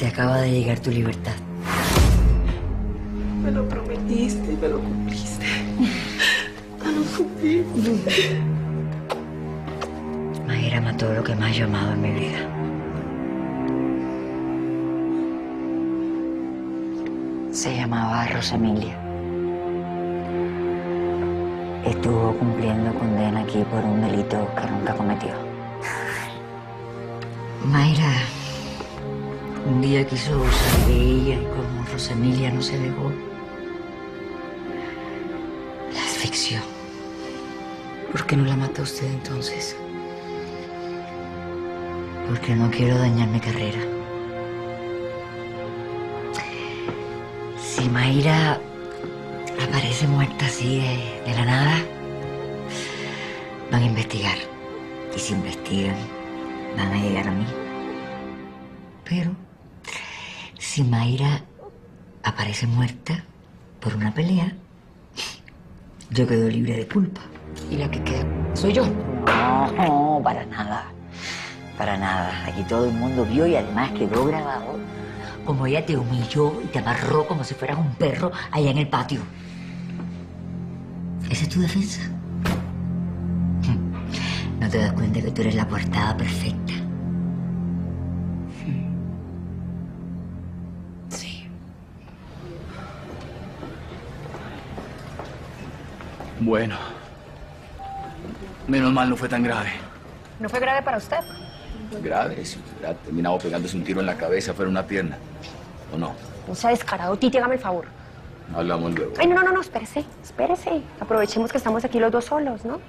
Te acaba de llegar tu libertad. Me lo prometiste y me lo cumpliste. Me lo cumpliste. Mayra mató lo que más yo amaba en mi vida. Se llamaba Rosa Emilia. Estuvo cumpliendo condena aquí por un delito que nunca cometió. Mayra un día quiso usar de ella y como Rosa Emilia no se dejó, la asfixió. ¿Por qué no la mata usted entonces? Porque no quiero dañar mi carrera. Si Mayra aparece muerta así de la nada, van a investigar. Y si investigan, van a llegar a mí. Pero si Mayra aparece muerta por una pelea, yo quedo libre de culpa. Y la que queda soy yo. No, para nada. Para nada. Aquí todo el mundo vio y además quedó grabado como ella te humilló y te amarró como si fueras un perro allá en el patio. ¿Esa es tu defensa? ¿No te das cuenta que tú eres la portada perfecta? Sí. Bueno. Menos mal no fue tan grave. ¿No fue grave para usted? Grave, si hubiera terminado pegándose un tiro en la cabeza, fuera una pierna. ¿O no? No sea descarado, Titi, hágame el favor. Hablamos luego. Ay, no, espérese, espérese. Aprovechemos que estamos aquí los dos solos, ¿no?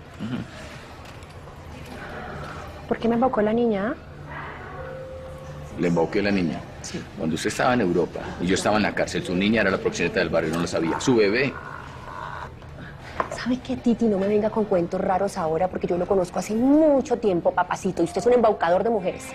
¿Por qué me embaucó la niña? Le embauqué a la niña. Sí. Cuando usted estaba en Europa y yo estaba en la cárcel, su niña era la proxeneta del barrio, no lo sabía. Su bebé. ¿Sabe qué, Titi? No me venga con cuentos raros ahora porque yo lo conozco hace mucho tiempo, papacito. Y usted es un embaucador de mujeres.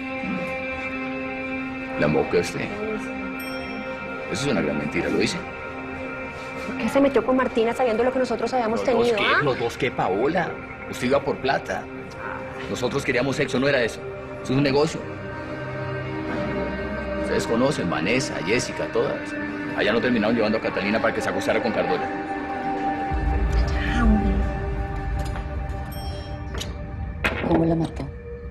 La embauqué a usted. Eso es una gran mentira, ¿lo hice? ¿Por qué se metió con Martina sabiendo lo que nosotros habíamos tenido, ah? Los dos qué, Paola. Usted iba por plata. Nosotros queríamos sexo, no era eso. Eso es un negocio. Ustedes conocen, Vanessa, Jessica, todas. Allá no terminaron llevando a Catalina para que se acostara con Cardona. ¿Cómo la mató?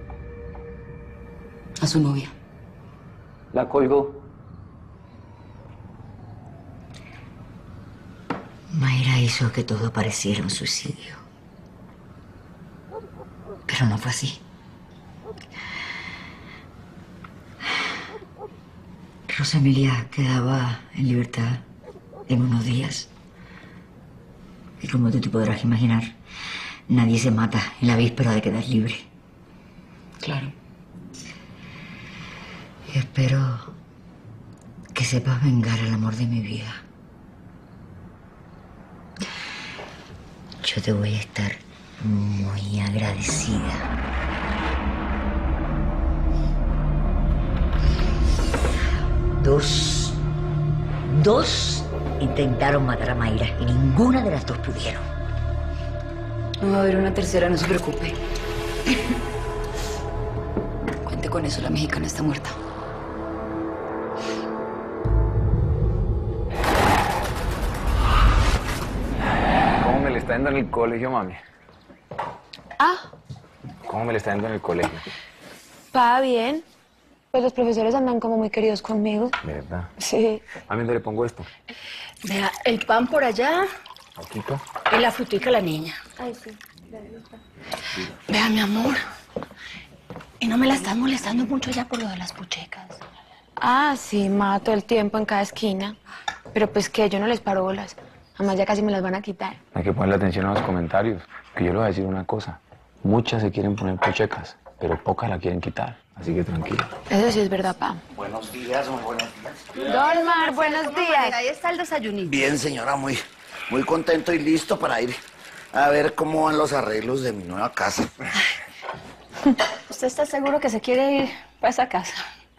A su novia. La colgó. Mayra hizo que todo pareciera un suicidio. Pero no fue así. Rosa Emilia quedaba en libertad en unos días. Y como tú te podrás imaginar, nadie se mata en la víspera de quedar libre. Claro. Y espero que sepas vengar al amor de mi vida. Yo te voy a estar muy agradecida. Dos intentaron matar a Mayra y ninguna de las dos pudieron. No va a haber una tercera, no se preocupe. Cuente con eso, la mexicana está muerta. ¿Cómo me le está yendo en el colegio, mami? Ah, ¿Cómo me le está yendo en el colegio? va bien. Pues los profesores andan como muy queridos conmigo. ¿Verdad? Sí. Mami, ¿dónde le pongo esto? Vea, el pan por allá ¿Poquito? y la frutica a la niña. Ay, sí. Vea, mi amor. Y no me la estás molestando mucho ya por lo de las puchecas. Ah, sí, mato el tiempo en cada esquina. Pero pues que yo no les paro bolas. Además ya casi me las van a quitar. Hay que ponerle atención a los comentarios. Que yo le voy a decir una cosa. Muchas se quieren poner pochecas, pero pocas la quieren quitar. Así que tranquilo. Eso sí es verdad, pa. Buenos días, muy buenos días. Don Mar, buenos días. Ahí está el desayunito. Bien, señora, muy contento y listo para ir a ver cómo van los arreglos de mi nueva casa. ¿Usted está seguro que se quiere ir para esa casa?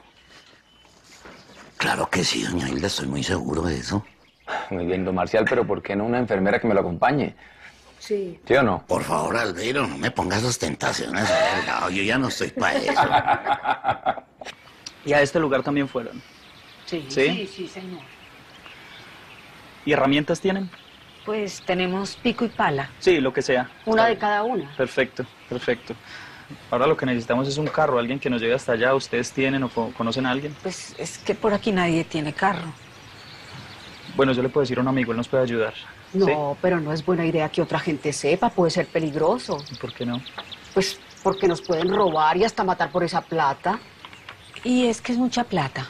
Claro que sí, doña Hilda, estoy muy seguro de eso. Muy bien, don Marcial, pero ¿por qué no una enfermera que me lo acompañe? Sí. ¿Sí o no? Por favor, Albeiro, no me pongas esas tentaciones al lado. Yo ya no estoy para eso. Y a este lugar también fueron. Sí, ¿Sí? sí, señor. ¿Y herramientas tienen? Pues tenemos pico y pala, Sí, lo que sea. una Está de bien. cada una. Perfecto, perfecto. Ahora lo que necesitamos es un carro, alguien que nos lleve hasta allá. ¿Ustedes tienen o conocen a alguien? Pues es que por aquí nadie tiene carro. Bueno, yo le puedo decir a un amigo, él nos puede ayudar. No, pero no es buena idea que otra gente sepa, puede ser peligroso. ¿Sí? ¿Por qué no? Pues porque nos pueden robar y hasta matar por esa plata. Y es que es mucha plata.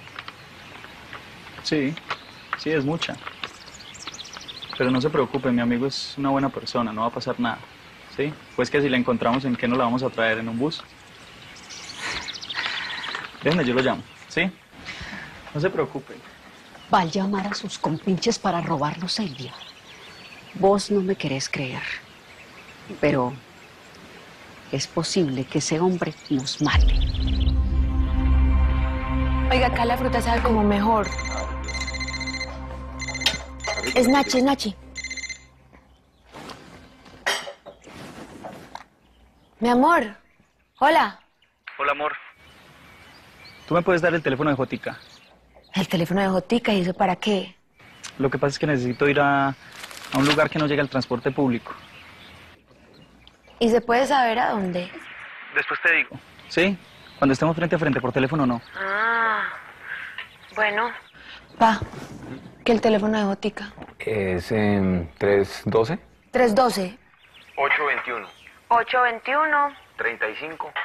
Sí, sí, es mucha. Pero no se preocupe, mi amigo es una buena persona, no va a pasar nada. ¿Sí? Pues que si la encontramos, ¿en qué nos la vamos a traer? ¿En un bus? Déjenme, yo lo llamo. ¿Sí? No se preocupe. Va a llamar a sus compinches para robarnos el día. Vos no me querés creer, pero es posible que ese hombre nos mate. Oiga, acá la fruta sabe como mejor. Es Nachi, es Nachi. Mi amor. Hola. Hola, amor. ¿Tú me puedes dar el teléfono de Jotica? El teléfono de Jotica, ¿y eso para qué? Lo que pasa es que necesito ir a un lugar que no llegue al transporte público. ¿Y se puede saber a dónde? Después te digo. ¿Sí? Cuando estemos frente a frente, por teléfono no. Ah, bueno. Pa, que el teléfono de Jotica. Es 312. 312. 821. 821. 35.